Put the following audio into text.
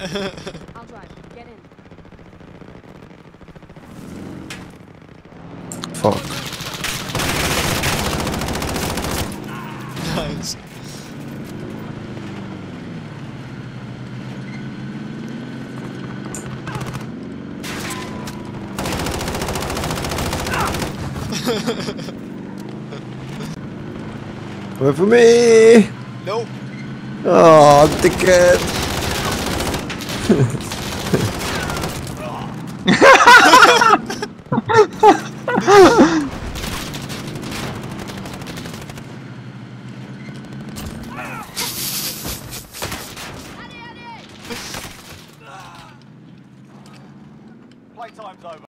I'll drive. Get in. Fuck. Nice. Wait for me! Nope. Oh, dickhead!